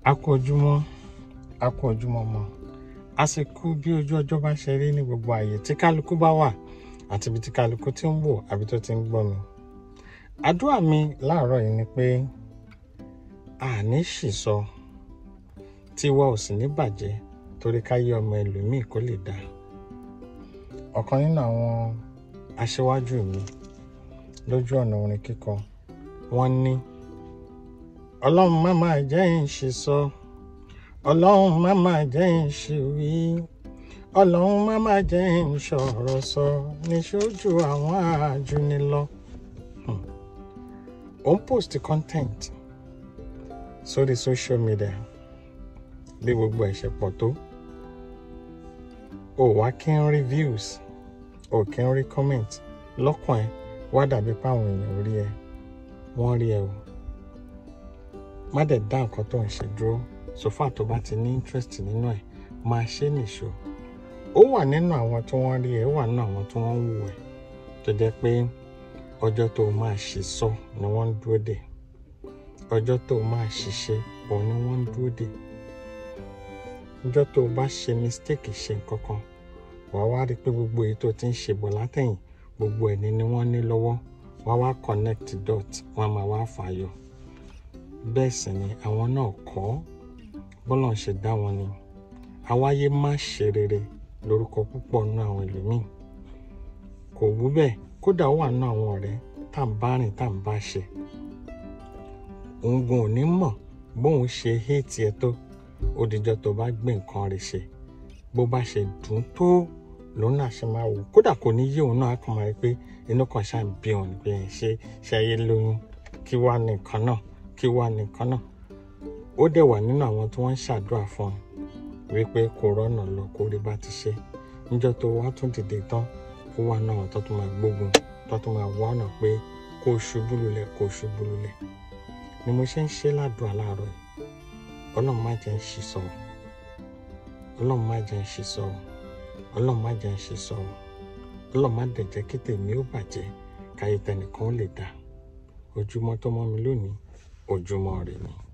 A kú ojúmọ́ mọ́. Àsìkò bí ojú ọjọ́ bá ṣe rí ní gbogbo ààyè tí kálukú bá wà àti ibi tí kálukú tí ń wò àbí tó ti ń gbọ́ mi. Àdúrà mi láàárọ̀ yìí ni pé àní ṣìsọ tiwa ò sì ní bàjẹ́ torí káyé ọmọ ẹlòmíì kó lè dá. Ọ̀kan nínú àwọn aṣíwájú mi lójú ọ̀nà orin kíkọ, wọ́n ní Ọlọ́run má máa jẹ́ ń ṣìsọ, Ọlọ́run má máa jẹ́ ń ṣìwí, Ọlọ́run má máa jẹ́ ń ṣọ̀rọ̀ sọ níṣojú àwọn àjùnilọ. Ó ń post content sórí social media bí gbogbo ẹ̀ ṣe pọ̀ tó. O wá kí ń rí views, o kí ń rí comment, lọ́kàn ẹ̀ wá dàbí páwọn èèyàn rí ẹ, wọ́n rí ẹ o. Má dẹ̀ dá nǹkan tó ń ṣe dúró, so far tó bá ti ní interest nínú ẹ̀ máa ṣe nìṣó. Ó wà nínú àwọn tí wọ́n rí ẹ, ó wà nínú àwọn tí wọ́n ń wò ẹ tó jẹ́ pé ọjọ́ tó máa ṣìsọ ni wọ́n ń dúró dè, ọjọ́ tó máa ṣìṣe òun ni wọ́n ń dúró dè. Ọjọ́ tó bá ṣe mistake ṣe nǹkan kan, wàá wá rí pé gbogbo èyí tó ti ń ṣe bọ̀ látẹ̀yìn gbogbo ẹni ni wọ́n ní lọ́wọ́, wọ́n wá connect dot, wọ́n máa wá fàyọ. Bẹ́ẹ̀ sì ni àwọn náà kọ́ bọ́lọ̀ ṣe dá wọn ni. Àwáyé má ṣe rere lórúkọ púpọ̀ nínú àwọn ẹlòmíì. Kò wú bẹ́ẹ̀, kódà ó wà nínú àwọn ọ̀rẹ́ tá ń bá rìn tá ń bá ṣe. Òun gan ò ní mọ̀ bóun ṣe hate ẹ tó, ó dijọ́ tó bá gbé nǹkan rẹ̀ ṣe. Bó bá ṣe dùn tó lòun náà ṣe máa wò. Kódà kò ní yé òun náà kàn máa rí pé inú kan ṣáà ń bí òun pé ṣe ayé lóyún, kí wá nìkan náà, kí wá nìkan náà. Ó dẹ̀ wà nínú àwọn tí wọ́n ń ṣàdúrà fún wípé kò rọ́nà lọ kó rí bá ti ṣe. Níjọ́ tó wá tún dìde tán, ó wà náà tó tún máa gbógun, tó tún máa wá ọ̀nà pé kó ṣubú lulẹ̀. Ni mo ṣe ń ṣe ládùúrà láàárọ̀ yìí. Ọlọ́run má jẹ́ ń ṣìsọ, Ọlọ́run má jẹ́ ń ṣìsọ, Ọlọ́run má jẹ́ ń ṣìsọ, Ọlọ́run má dẹ̀ jẹ́ kí tèmi ó bàjẹ́ káyé tẹnìkan ó lè dá. Ojúmọ́ tó mọ́ mi lónìí, ojúmọ́ rẹ̀ ni.